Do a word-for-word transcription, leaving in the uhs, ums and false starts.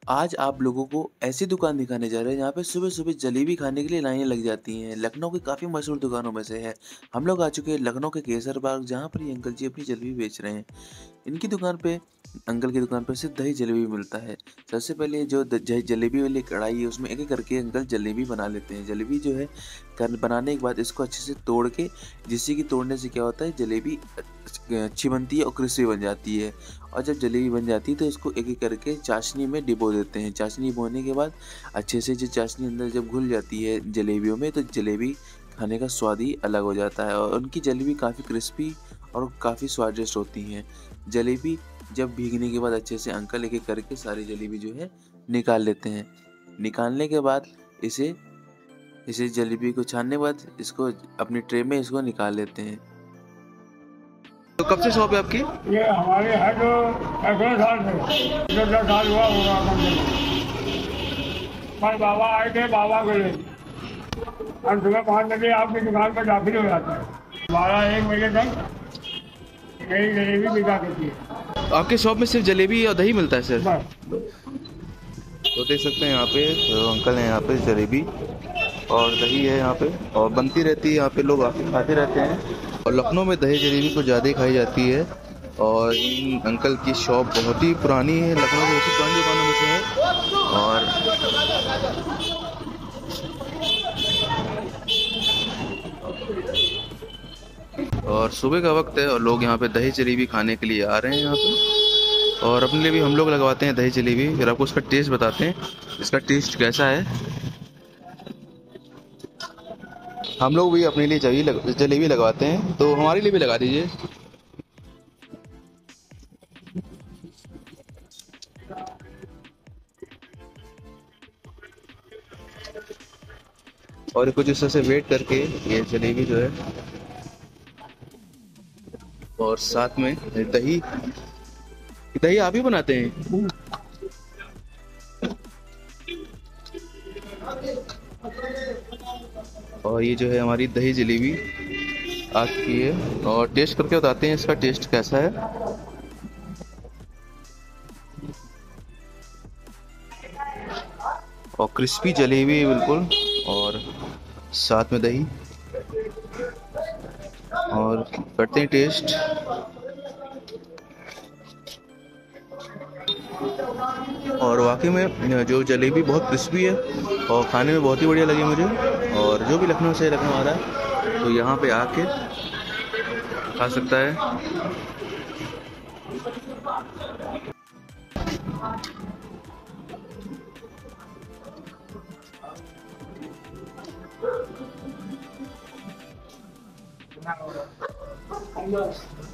आज आप लोगों को ऐसी दुकान दिखाने जा रहे हैं जहाँ पे सुबह-सुबह जलेबी खाने के लिए लाइनें लग जाती हैं। लखनऊ की काफ़ी मशहूर दुकानों में से है। हम लोग आ चुके हैं लखनऊ के केसर बाग जहाँ पर ये अंकल जी अपनी जलेबी बेच रहे हैं। इनकी दुकान पे अंकल की दुकान पे सिर्फ़ दही जलेबी मिलता है। सबसे पहले जो द ज जलेबी वाली कढ़ाई है उसमें एक-एक करके अंकल जलेबी बना लेते हैं। जलेबी जो है कर बनाने के बाद इसको अच्छे से तोड़ के जिससे कि तोड़ने से क्या होता है जलेबी अ, अच्छी बनती है और क्रिस्पी बन जाती है। और जब जलेबी बन जाती है तो इसको एक-एक करके चाशनी में डिबो देते हैं। चाशनी बोने के बाद अच्छे से जो चाशनी अंदर जब घुल जाती है जलेबियों में तो जलेबी खाने का स्वाद ही अलग हो जाता है और उनकी जलेबी काफ़ी क्रिस्पी और काफ़ी स्वादिष्ट होती हैं। जलेबी जब भीगने के बाद अच्छे से अंकल एक-एक करके सारी जलेबी जो है निकाल लेते हैं। निकालने के बाद इसे इसे जलेबी को छानने के बाद इसको अपनी ट्रे में इसको निकाल लेते हैं। तो कब से शॉप है आपकी? ये हमारे है जो सैकड़ों साल से जो दस साल हुआ होगा कम से कम। पर बाबा आए थे बाबा के लिए हम सुबह पाँच बजे आपकी दुकान पर दाखिल हो जाते हैं। बारह एक बजे तक यही जलेबी बिका करती है। आपके शॉप में सिर्फ जलेबी और दही मिलता है सर? बस तो देख सकते हैं यहाँ पे तो अंकल हैं यहाँ पे जलेबी और दही है यहाँ पे और बनती रहती है यहाँ पे लोग आके खाते रहते हैं और लखनऊ में दही जलेबी को ज़्यादा ही खाई जाती है और इन अंकल की शॉप बहुत ही पुरानी है, लखनऊ की सबसे पुरानी दुकानों में से है। और और सुबह का वक्त है और लोग यहाँ पे दही जलेबी खाने के लिए आ रहे हैं यहाँ पे और अपने लिए भी हम लोग लगवाते हैं दही जलेबी। फिर आपको उसका टेस्ट बताते हैं इसका टेस्ट कैसा है। हम लोग भी अपने लिए जलेबी लग, जलेबी लगवाते हैं तो हमारे लिए भी लगा दीजिए। और कुछ इस तरह से वेट करके ये जलेबी जो है और साथ में दही दही आप ही बनाते हैं? और ये जो है हमारी दही जलेबी आ चुकी है और टेस्ट करके बताते हैं इसका टेस्ट कैसा है। और क्रिस्पी जलेबी है बिल्कुल और साथ में दही और करते हैं टेस्ट। और वाकई में जो जलेबी बहुत क्रिस्पी है और खाने में बहुत ही बढ़िया लगी मुझे। और जो भी लखनऊ से लखनऊ आ रहा है तो यहाँ पे आके खा सकता है। Yes.